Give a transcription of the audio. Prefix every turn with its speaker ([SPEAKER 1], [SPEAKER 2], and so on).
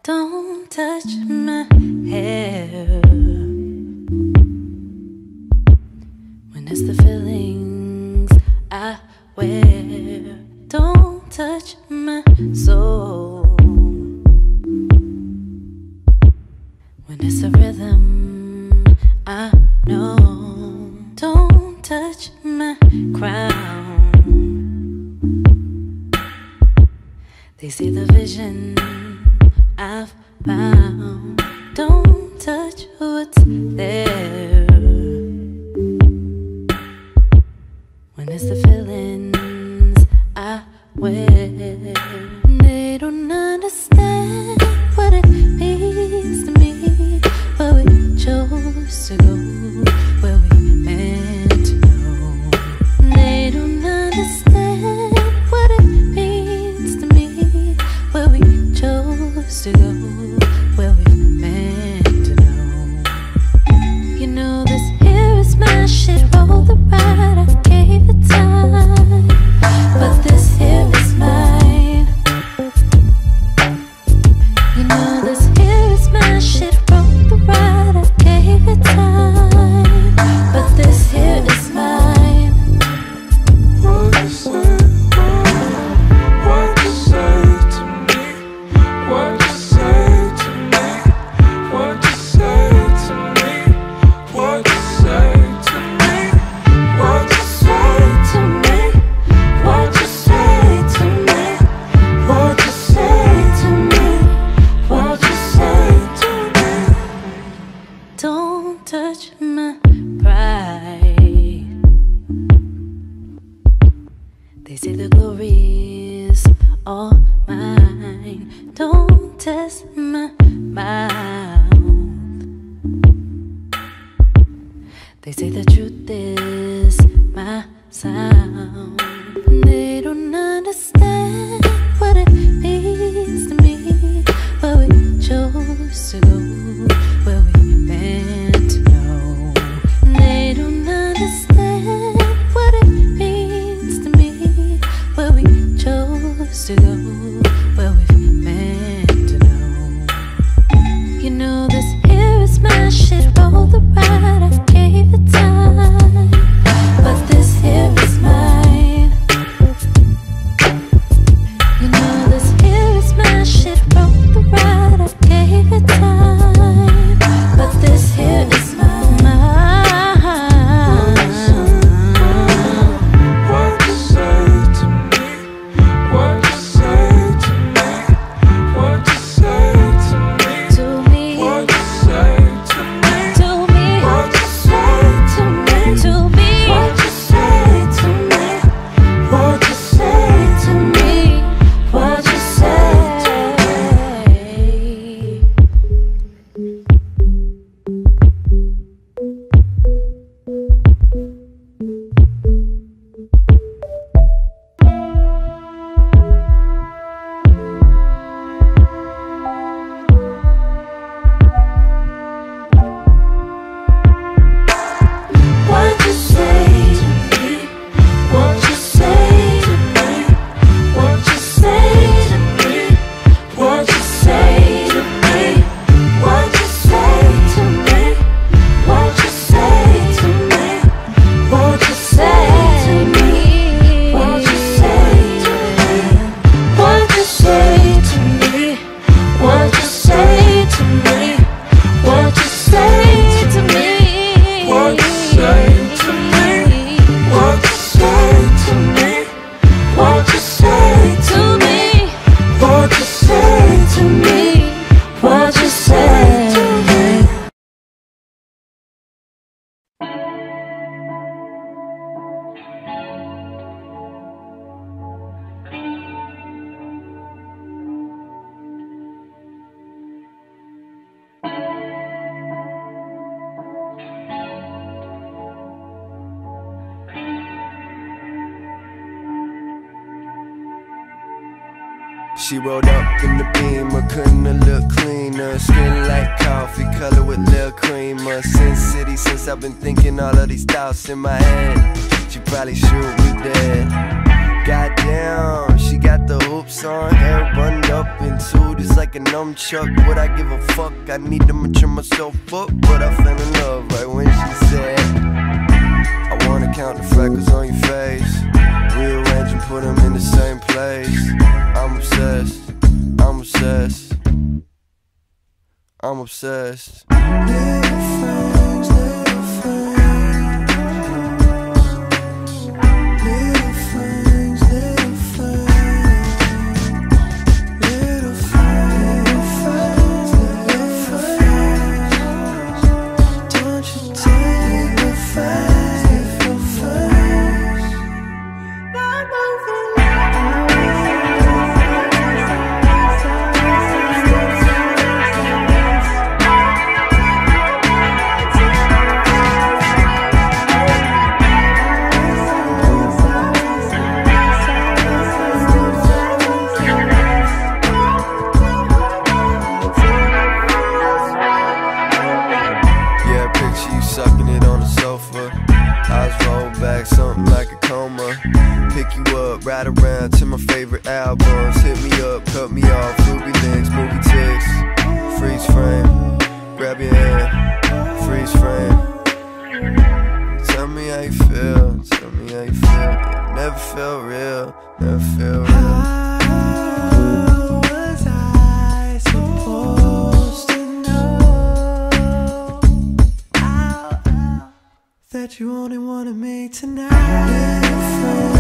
[SPEAKER 1] Don't touch my hair when it's the feelings I wear. Don't touch my soul when it's a rhythm I know. Don't touch my crown. They see the vision I've found. Don't touch what's there when it's the feelings I wear. They don't understand what it means to me, where we chose to go, where we meant to know. They don't understand what it means to me, where we chose to go, where we meant to know. You know this here is my shit. Roll the ride, I gave it time, but this here is mine. You know this here is my shit. Roll the ride, I gave it time, but this here is mine.
[SPEAKER 2] What you say? What you say to me? What you say to me? What you say to me? What you say to me? What you say to me? What you say to me? What you say to me? What you say to me?
[SPEAKER 1] Don't touch my pride. They say the glory's all mine. Don't test my mouth. They say the truth is my sound. They don't understand what it means to me, where we chose to go, where we meant to know. They don't understand what it means to me, where we chose to go, where we meant to know. You know this here is my shit. Roll the ride, I gave it time, but this here is mine. You know this here is my shit. Roll the ride, I gave it time, but this here is mine.
[SPEAKER 2] What you say to me? What you say to me? What you say to me?
[SPEAKER 1] To me,
[SPEAKER 2] What you say to me?
[SPEAKER 1] to me,
[SPEAKER 2] What you say to me?
[SPEAKER 1] to me,
[SPEAKER 2] What you say to me? What you say to me? What you say to me? What you say to me? What you say to me? What you say to me? What you say to me? What you say to me? What you say to me? What you say to me? What you say to me? What you say to me? What you say to me? What you say to me? What you say to me? What you say to me? What you say to me? What you say to me? What you say to me?
[SPEAKER 3] She rolled up in the Beamer, couldn't have looked cleaner. Skin like coffee, color with little creamer. Sin City, since I've been thinking all of these thoughts in my head. She probably shoot me dead. Goddamn, she got the hoops on, hair buttoned up in two, just like a nunchuck. Would I give a fuck? I need to mature myself up, but I fell in love right when she said, I wanna count the freckles on your face, rearrange and put them in the same place. I'm obsessed, I'm obsessed, I'm obsessed. Little fangs, little fangs, little fangs, little fangs, little fangs, little fangs. Don't you take the fangs, little fangs. Yeah, picture you sucking it on the sofa, eyes roll back, something like a coma. Pick you up, ride around to my favorite albums. Hit me up, cut me off, ruby links, movie ticks. Freeze frame, grab your hand, freeze frame. Tell me how you feel, tell me how you feel. It never felt real, never felt real. How was I supposed to know that you only wanted me tonight?